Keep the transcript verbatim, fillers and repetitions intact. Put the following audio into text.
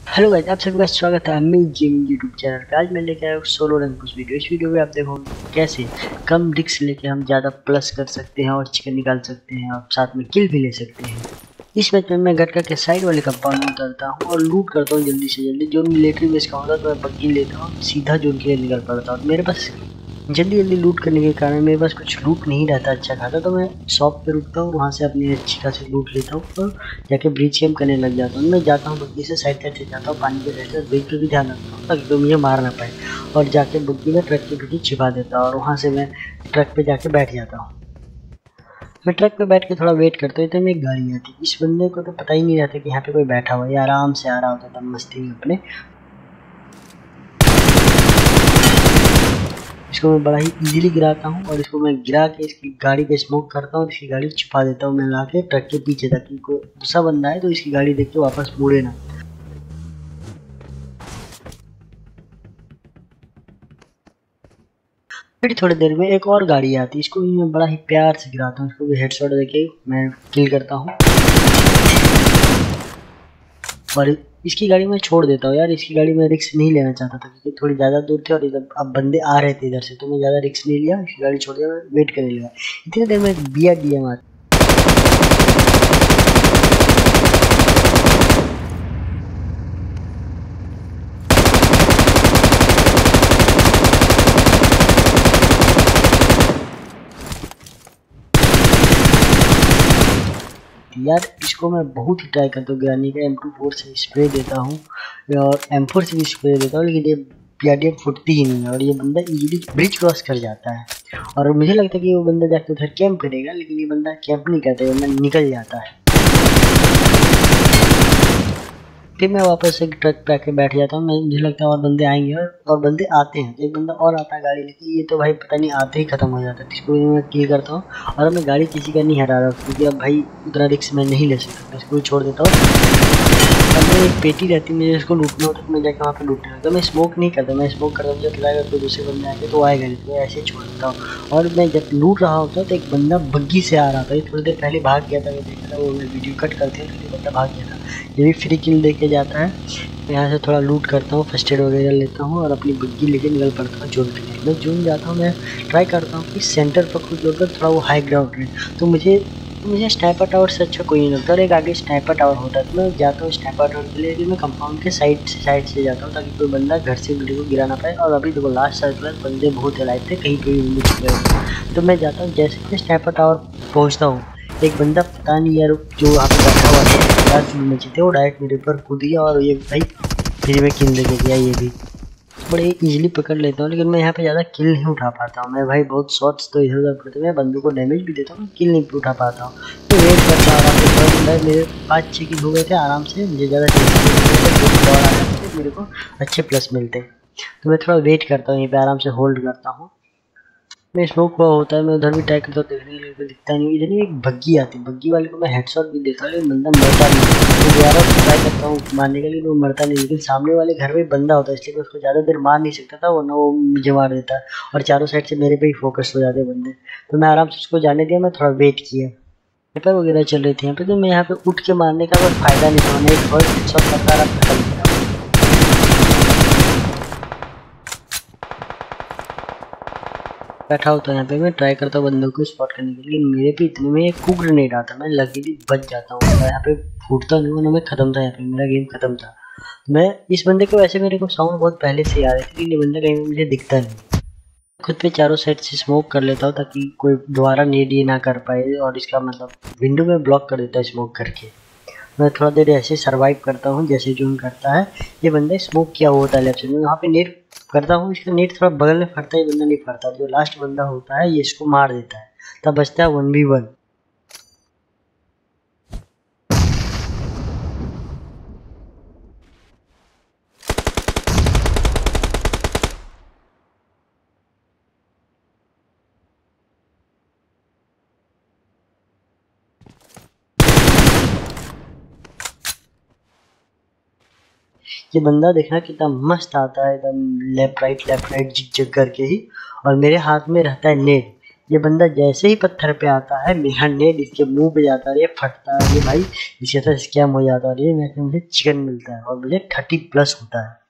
Hello guys, आप सभी का स्वागत है अमी जिम यूट्यूब चैनल पे। आज मैं लेके आया हूँ सोलो रन पुश वीडियो। इस वीडियो में आप देखो कैसे कम रिस्क लेके हम ज़्यादा प्लस कर सकते हैं और चिकन निकाल सकते हैं और साथ में किल भी ले सकते हैं। इस मैच में मैं गटका के साइड वाले कंपाउंड में उतरता हूँ और लूट करता हूँ जल्दी से जल्दी। जो मिलिट्री बेस का होता है तो मैं बग्गी लेता हूँ, सीधा जोन के लिए निकल पड़ता हूँ। मेरे पास जल्दी जल्दी लूट करने के कारण मेरे पास कुछ लूट नहीं रहता अच्छा खासा, तो मैं शॉप पे रुकता हूँ, वहाँ से अपनी अच्छी खासी लूट लेता हूँ और जाके ब्रीच कैम्प करने लग जाता हूँ। मैं जाता हूँ बग्गी से साइड साइड से जाता हूँ, पानी के साइड से ब्रेक पे भी ध्यान रखता हूँ ताकि कोई मुझे मार ना पाए, और जाके बग्गी में ट्रक के पीछे छिपा देता हूँ और वहाँ से मैं ट्रक पे जाके बैठ जाता हूँ। मैं ट्रक पे बैठ के थोड़ा वेट करता हूँ, इतने में एक गाड़ी आती। इस बंदे को तो पता ही नहीं रहता कि यहाँ पे कोई बैठा हुआ है, आराम से आ रहा होता था मस्ती में अपने। इसको मैं बड़ा ही इजीली गिराता हूँ और इसको मैं गिरा के इसकी गाड़ी पे स्मोक करता हूँ, इसकी गाड़ी छुपा देता हूँ मैं ला के ट्रक के पीछे, ताकि कोई दूसरा बंदा है तो इसकी गाड़ी देख के वापस मुड़े ना। फिर थोड़ी देर में एक और गाड़ी आती है, इसको भी मैं बड़ा ही प्यार से गिराता हूँ, इसको भी हेडशॉट देके मैं किल करता हूँ और इसकी गाड़ी मैं छोड़ देता हूँ। यार इसकी गाड़ी में रिस्क नहीं लेना चाहता था क्योंकि थोड़ी ज़्यादा दूर थी और इधर अब बंदे आ रहे थे इधर से, तो मैं ज़्यादा रिस्क नहीं लिया, इसकी गाड़ी छोड़ दिया, मैं वेट करने लगा। इतनी देर में बी आर डी एम आता। यार इसको मैं बहुत ही ट्राई करता हूँ गिराने का, एम टू फोर से स्प्रे देता हूँ और एम फोर से भी स्प्रे देता हूँ, लेकिन ये पीआरडी फुटती ही नहीं है और ये बंदा इजीली ब्रिज क्रॉस कर जाता है। और मुझे लगता है कि वो बंदा जाके उधर कैंप करेगा, लेकिन ये बंदा कैंप नहीं करता, ये बंदा निकल जाता है। फिर मैं वापस से ट्रक पे आके बैठ जाता हूँ। मैं मुझे लगता है और बंदे आएंगे और, और बंदे आते हैं, एक बंदा और आता है गाड़ी लेके, ये तो भाई पता नहीं आते ही खत्म हो जाता है। इसको मैं किल करता हूँ और मैं गाड़ी किसी का नहीं हरा रहा क्योंकि अब भाई उतना रिस्क मैं नहीं ले सकता, इसको छोड़ देता हूँ। अब मैं एक पेटी रहती है, मुझे इसको लूटना होता है, मैं जाकर वहाँ पे लूटने लगता हूँ। मैं स्मोक नहीं करता, मैं स्मोक करता मुझे लगाएगा तो दूसरे बंदे आएंगे तो आएगा नहीं, तो ऐसे ही छोड़ देता हूँ। और मैं जब लूट रहा होता तो एक बंदा बग्गी से आ रहा था, ये थोड़ी देर पहले भाग गया था, मैं देखा था, वो मैं वीडियो कट करते हैं तो बंदा भाग गया था। ये भी फ्री किल दे के जाता है। मैं यहाँ से थोड़ा लूट करता हूँ, फर्स्ट एड वगैरह लेता हूँ और अपनी बग्गी लेके निकल पड़ता हूँ जोन के लिए। मैं जोन जाता हूँ, मैं ट्राई करता हूँ कि सेंटर पर कुछ होकर थोड़ा वो हाई ग्राउंड रहे, तो मुझे मुझे स्नाइपर टावर से अच्छा कोई नहीं लगता और एक आगे स्नाइपर टावर होता है, तो मैं जाता हूँ स्नाइपर टावर के लिए। मैं कंपाउंड के साइड से साइड से जाता हूँ ताकि कोई बंदा घर से मेरे को गिरा ना पाए। और अभी देखो लास्ट सर्कल बंदे बहुत लाइट थे, कहीं कहीं मुझे छुपे हुए, तो मैं जाता हूँ। जैसे मैं स्नाइपर टावर पहुँचता हूँ, एक बंदा पता नहीं यार जो वहाँ पे बैठा हुआ था यार चूल में थे, वो डायरेक्ट मेरे ऊपर कूद गया और ये भाई फिर मैं किल लेके गया। ये भी बड़े इजीली पकड़ लेता हूँ, लेकिन मैं यहाँ पे ज़्यादा किल नहीं उठा पाता हूँ। मैं भाई बहुत शॉट्स तो इधर उधर पड़ते, मैं बंदों को डैमेज भी देता हूँ, किल नहीं उठा पाता हूँ। तो वेट करता आराम से, थोड़ा बंदा मेरे पाँच छः किल हो गए थे आराम से, मुझे ज़्यादा टेंशन नहीं आ रहा था, मेरे को अच्छे प्लस मिलते। तो मैं थोड़ा वेट करता हूँ, यहीं पे आराम से होल्ड करता हूँ। मैं स्मोक हुआ होता है, मैं उधर भी ट्राई करता हूँ देखने के लिए, तो दिखता नहीं। इधर एक बग्गी आती है, बग्गी वाले को मैं हेडशॉट भी देता हूँ लेकिन बंदा मरता नहीं। तो दोबारा ट्राई करता हूँ मारने के लिए, वो मरता नहीं, लेकिन सामने वाले घर में बंदा होता है इसलिए मैं उसको ज़्यादा देर मार नहीं सकता था, वरना वो मुझे मार देता है और चारों साइड से मेरे पे ही फोकस हो जाते बंदे। तो मैं आराम से उसको जाने दिया, मैं थोड़ा वेट किया। पेपर वगैरह चल रही थी यहाँ पे, तो मैं यहाँ पे उठ के मारने का कोई फायदा नहीं था, मैं एक फर्स्ट हेडशॉट करता रहा, खत्म हो गया। बैठा होता है यहाँ पे, मैं ट्राई करता हूँ बंदों को स्पॉट करने के लिए, मेरे पे इतने में एक कुक ग्रेनेड आता, मैं लकीली बच जाता हूँ, मैं यहाँ पे फूटता नहीं हूँ ना, मैं खत्म था यहाँ पे, मेरा गेम खत्म था। मैं इस बंदे को वैसे मेरे को साउंड बहुत पहले से याद है, लेकिन ये बंदा कहीं मुझे दिखता नहीं। खुद पे चारों साइड से स्मोक कर लेता हूँ ताकि कोई दोबारा नीड ये ना कर पाए, और इसका मतलब विंडो में ब्लॉक कर देता है स्मोक करके। मैं थोड़ा देर ऐसे सरवाइव करता हूँ जैसे जून करता है। ये बंदा स्मोक किया हुआ होता है लेफ्ट साइड में, वहाँ पे नेट करता हूँ, इसका नेट थोड़ा बगल में फटता है, ये बंदा नहीं फटता, जो लास्ट बंदा होता है ये इसको मार देता है, तब बचता है वन बी वन। ये बंदा देखना कितना मस्त आता है, एकदम left right left right zig zag करके ही, और मेरे हाथ में रहता है नेट। ये बंदा जैसे ही पत्थर पे आता है मेरा नेट इसके मुंह पे जाता है, ये फटता है, ये भाई इसके साथ स्कैम हो जाता है, ये मुझे चिकन मिलता है और मुझे थर्टी प्लस होता है।